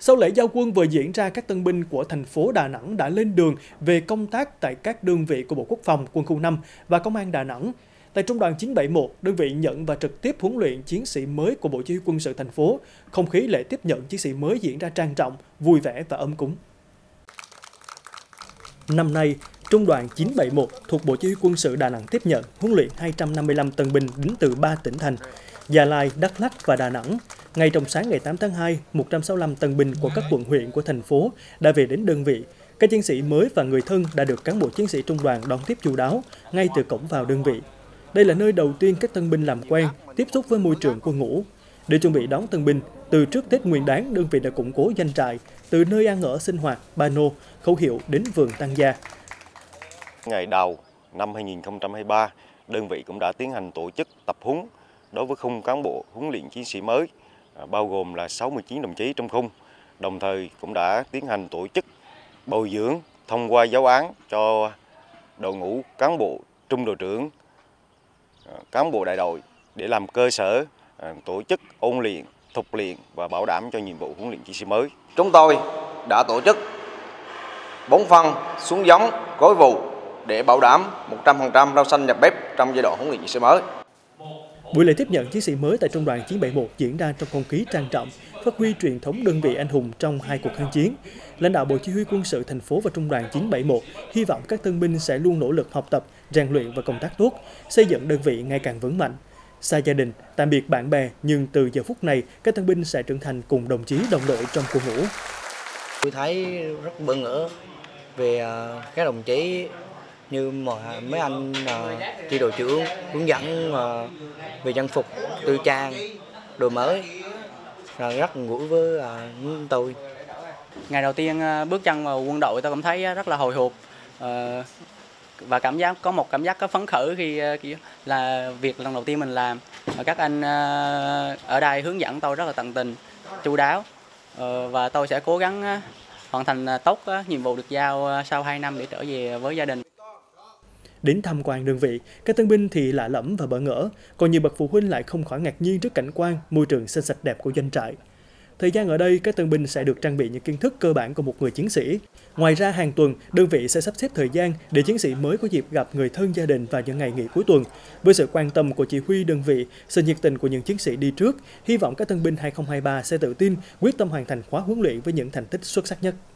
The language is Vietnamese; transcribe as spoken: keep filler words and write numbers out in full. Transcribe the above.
Sau lễ giao quân vừa diễn ra, các tân binh của thành phố Đà Nẵng đã lên đường về công tác tại các đơn vị của Bộ Quốc phòng, Quân khu năm và Công an Đà Nẵng. Tại Trung đoàn chín bảy mốt, đơn vị nhận và trực tiếp huấn luyện chiến sĩ mới của Bộ Chỉ huy Quân sự thành phố. Không khí lễ tiếp nhận chiến sĩ mới diễn ra trang trọng, vui vẻ và ấm cúng. Năm nay, Trung đoàn chín bảy mốt thuộc Bộ Chỉ huy Quân sự Đà Nẵng tiếp nhận huấn luyện hai trăm năm mươi lăm tân binh đến từ ba tỉnh thành Gia Lai, Đắk Lắk và Đà Nẵng. Ngay trong sáng ngày tám tháng hai, một trăm sáu mươi lăm tân binh của các quận huyện của thành phố đã về đến đơn vị. Các chiến sĩ mới và người thân đã được cán bộ chiến sĩ trung đoàn đón tiếp chu đáo ngay từ cổng vào đơn vị. Đây là nơi đầu tiên các tân binh làm quen, tiếp xúc với môi trường quân ngũ. Để chuẩn bị đón tân binh, từ trước Tết Nguyên Đán, đơn vị đã củng cố doanh trại, từ nơi ăn ở sinh hoạt, pano, khẩu hiệu đến vườn tăng gia. Ngày đầu năm hai nghìn không trăm hai mươi ba, đơn vị cũng đã tiến hành tổ chức tập huấn đối với khung cán bộ huấn luyện chiến sĩ mới, bao gồm là sáu mươi chín đồng chí trong khung. Đồng thời cũng đã tiến hành tổ chức bồi dưỡng thông qua giáo án cho đội ngũ cán bộ trung đội trưởng, cán bộ đại đội để làm cơ sở tổ chức ôn luyện, thực luyện và bảo đảm cho nhiệm vụ huấn luyện chiến sĩ mới. Chúng tôi đã tổ chức bón phân, xuống giống, gói vụ để bảo đảm một trăm phần trăm rau xanh nhập bếp trong giai đoạn huấn luyện chiến sĩ mới. Buổi lễ tiếp nhận chiến sĩ mới tại Trung đoàn chín bảy mốt diễn ra trong không khí trang trọng, phát huy truyền thống đơn vị anh hùng trong hai cuộc kháng chiến. Lãnh đạo Bộ Chỉ huy Quân sự thành phố và Trung đoàn chín bảy mốt hy vọng các tân binh sẽ luôn nỗ lực học tập, rèn luyện và công tác tốt, xây dựng đơn vị ngày càng vững mạnh. Xa gia đình, tạm biệt bạn bè, nhưng từ giờ phút này, các tân binh sẽ trưởng thành cùng đồng chí đồng đội trong quân ngũ. Tôi thấy rất bỡ ngỡ về các đồng chí như mà mấy anh uh, chi đội trưởng hướng dẫn uh, về trang phục, tư trang, đồ mới, là rất gần gũi với uh, tôi. Ngày đầu tiên uh, bước chân vào quân đội tôi cảm thấy rất là hồi hộp uh, và cảm giác có một cảm giác có phấn khởi khi uh, là việc lần đầu tiên mình làm. Và các anh uh, ở đây hướng dẫn tôi rất là tận tình, chu đáo uh, và tôi sẽ cố gắng uh, hoàn thành tốt uh, nhiệm vụ được giao uh, sau hai năm để trở về với gia đình. Đến tham quan đơn vị, các tân binh thì lạ lẫm và bỡ ngỡ, còn nhiều bậc phụ huynh lại không khỏi ngạc nhiên trước cảnh quan, môi trường xanh sạch đẹp của doanh trại. Thời gian ở đây, các tân binh sẽ được trang bị những kiến thức cơ bản của một người chiến sĩ. Ngoài ra, hàng tuần, đơn vị sẽ sắp xếp thời gian để chiến sĩ mới có dịp gặp người thân gia đình vào những ngày nghỉ cuối tuần. Với sự quan tâm của chỉ huy đơn vị, sự nhiệt tình của những chiến sĩ đi trước, hy vọng các tân binh hai không hai ba sẽ tự tin, quyết tâm hoàn thành khóa huấn luyện với những thành tích xuất sắc nhất.